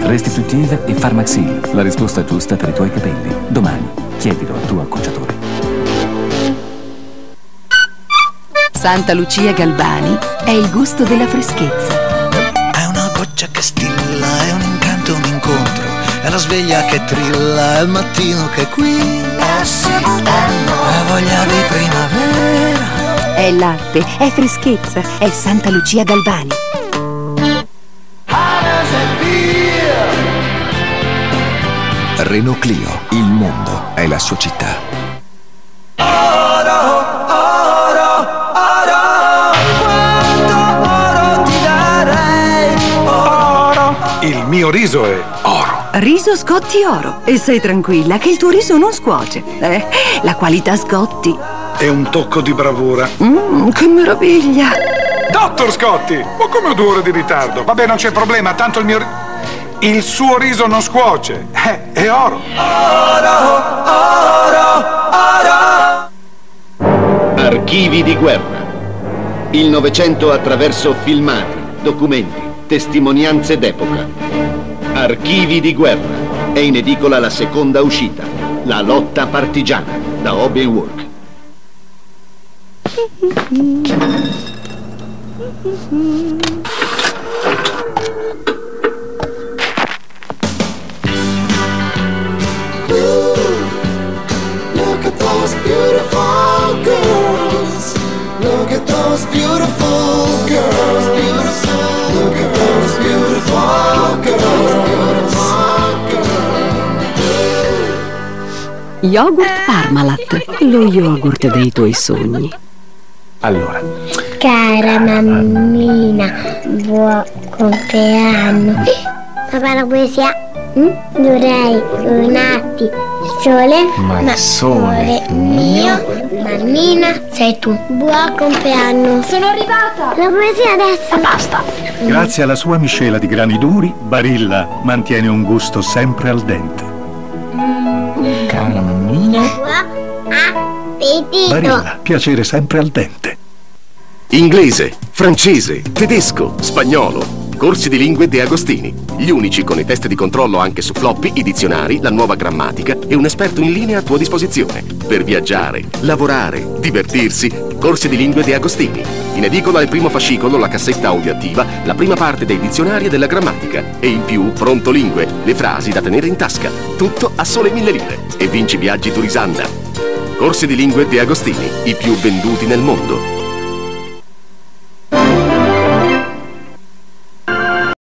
Restitutive e Pharmaxil, la risposta giusta per i tuoi capelli. Domani, chiedilo al tuo acconciatore. Santa Lucia Galbani è il gusto della freschezza. È una goccia che stilla, è un incanto, un incontro, è la sveglia che trilla, è il mattino che è qui. Sì, è voglia di primavera. È latte, è freschezza, è Santa Lucia Galbani. Renault Clio, il mondo è la sua città. Oro, oro, oro, quanto oro ti darei, oro. Il mio riso è oro. Riso Scotti Oro. E sei tranquilla che il tuo riso non scuoce. La qualità Scotti. È un tocco di bravura. Che meraviglia! Dottor Scotti, ma come ho 2 ore di ritardo? Vabbè, non c'è problema, tanto il suo riso non scuoce. È oro. Oro, oro, oro. Archivi di guerra. Il Novecento attraverso filmati, documenti, testimonianze d'epoca. Archivi di guerra. È in edicola la seconda uscita. La lotta partigiana, da Hobby & Work. Look at those beautiful girls. Look at those beautiful girls. Beautiful. Look at those beautiful girls. Beautiful girls. Yogurt Parmalat, lo yogurt dei tuoi sogni. Allora, Cara mammina, buon compleanno. Papà, la poesia? Dovrei donarti il sole, Ma il sole mio, mammina, sei tu. Buon compleanno. Sono arrivata. La poesia adesso. Basta. Grazie alla sua miscela di grani duri, Barilla mantiene un gusto sempre al dente. Cara mammina. Buon appetito. Barilla, piacere sempre al dente. Inglese, francese, tedesco, spagnolo. Corsi di lingue De Agostini. Gli unici con i test di controllo anche su floppy, i dizionari, la nuova grammatica e un esperto in linea a tua disposizione. Per viaggiare, lavorare, divertirsi. Corsi di lingue De Agostini. In edicola il primo fascicolo, la cassetta audioattiva, la prima parte dei dizionari e della grammatica. E in più, pronto lingue, le frasi da tenere in tasca. Tutto a sole 1000 lire. E vinci viaggi Turisanda. Corsi di lingue De Agostini, i più venduti nel mondo.